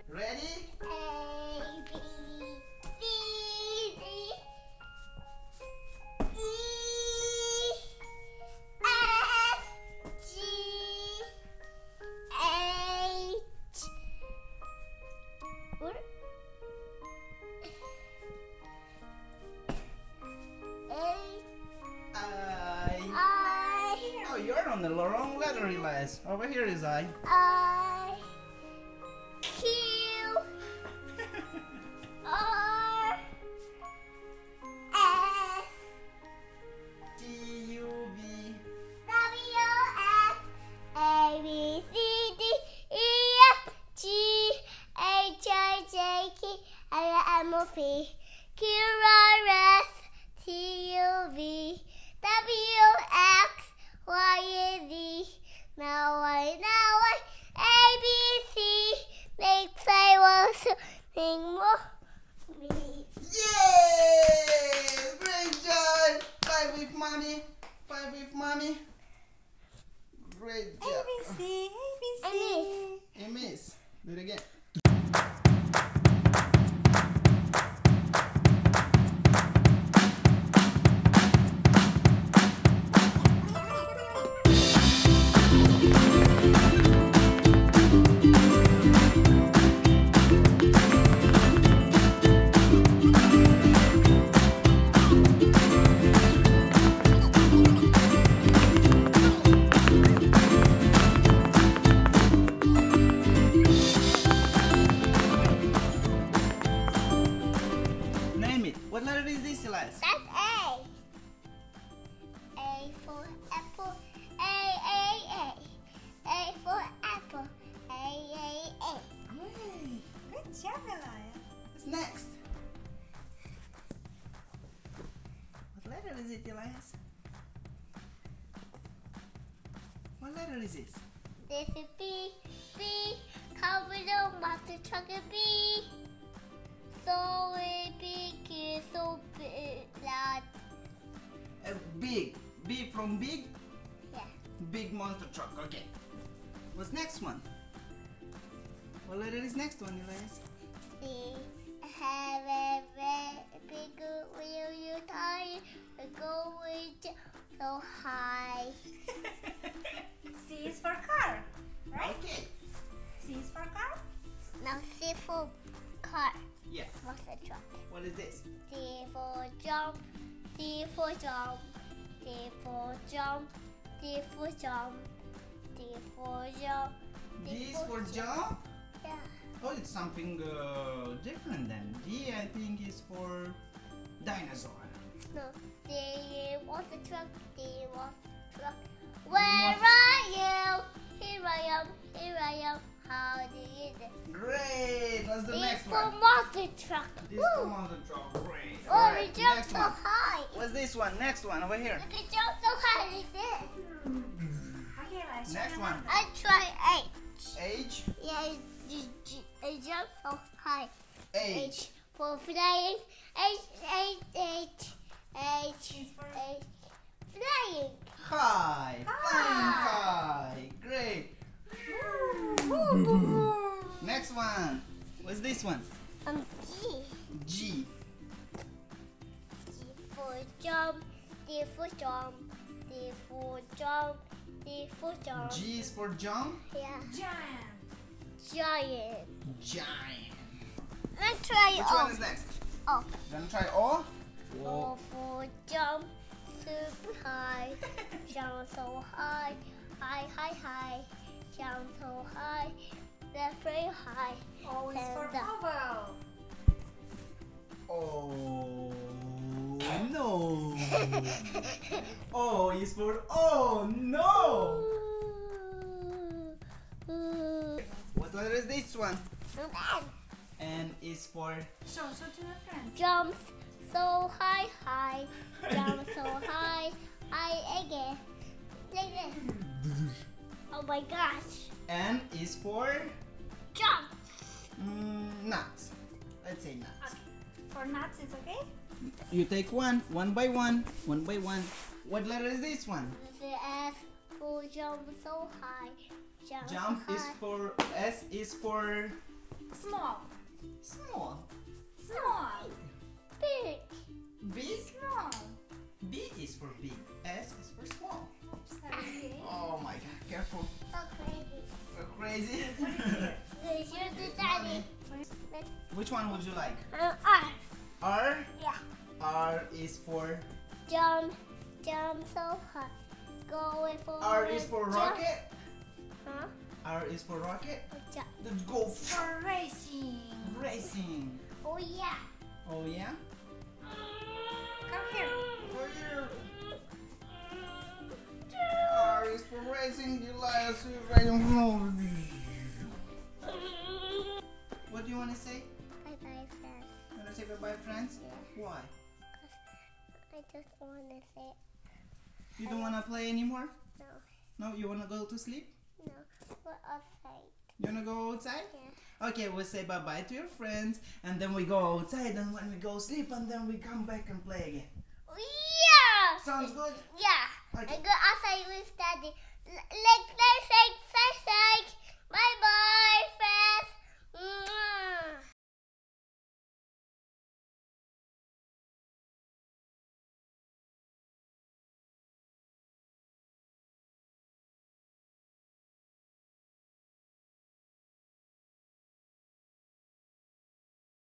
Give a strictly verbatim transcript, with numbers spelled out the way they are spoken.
Ready? A, B, C, D, E, F, G, H. What? I. I, Oh, you're on the wrong letter, Elias. Over here is I. I, Q, R, S, T, U, V. W, X, A, B, C, D, E, F, G, H, I, J, K, L, M, O, P, Q, R, S, T, U, V, W, X, Y, and Z. Now I, now I, A, B, C. Next I want something more. Me. Yay! Great job! Five with mommy. Five with mommy. Great job. A B C, A B I C. You miss. Do it again. Name it. What letter is this, Elias? That's A. A for apple. A, A, A. A for apple. A, A, A. Great. Good job, Elias. What's next? What letter is it, Elias? What letter is this? This is B. B. Covered on monster truck and B. So big, is so big, that. Uh, big. B from big? Yeah. Big monster truck. Okay. What's next one? What letter is next one, Elias? C. Have a very big wheel you tire. Go with so high. C is for car, right? Okay. C is for car. Now C for car. Yeah. Monster truck. What is this? D for jump. D for jump. D for jump. D for jump. D for jump. D is for jump? Yeah. Oh, it's something uh, different then. D, I think, is for dinosaur. No. D was the truck. D was the truck. Where are you? Here I am. Here I am. How do you do? Great. What's the D next for one? monster truck. This Woo. for monster truck. Great. Oh, Alright, we jumped next so one. high. What's this one? Next one over here. Look, it jumped so high like this. Okay, Elias. show Next them one. what- I try H. H. Yeah, I, j- j- I jumped so high. H. For flying. H, H, H, H, Is for H. Flying. High. Flying high. Great. Next one. What's this one? Um, G. G. G for jump. D for jump. D for jump. D for jump. G is for jump. Yeah. Giant. Giant. Giant. Let's try Which O. one is next? O. Gonna try O? O for jump. Super high. Jump so high. High, high, high. Jump so high. That's very high. O is for And, uh, oval. Oh no. O is for oh no. What letter is this one? N is for Show, show to your friends. Jumps so high, high. Jump so high, high again. Like this. Oh my gosh. N is for Jump. mm, nuts. Let's say nuts. Okay. For nuts, it's okay? You take one, one by one, one by one. What letter is this one? The S for jump so high. Jump, Jump high. is for S is for C. Small. Small. Small. Big. Big. Small. B is for big. S is for small. Sorry. Oh my god, careful. So crazy. We're crazy. This is the daddy. Which one would you like? Uh, R. R? Yeah. R is for... Jump. Jump so high. Go for R is for jump. rocket? Huh? R is for rocket? Jump. Let's go For racing. racing. Oh yeah. Oh yeah? Come here. For you. R is for racing. Elias is racing. What do you want to say? Bye bye friends. You want to say bye-bye, friends? Yeah. Why? I just want to say You don't want to play anymore? no. No? You want to go to sleep? No. We're outside. You want to go outside? Yeah. Okay, we'll say bye-bye to your friends, and then we go outside, and when we go sleep, and then we come back and play again. Yeah. Sounds good? Yeah. Okay. I go outside with daddy. L- like, like, like, like, like. Bye bye.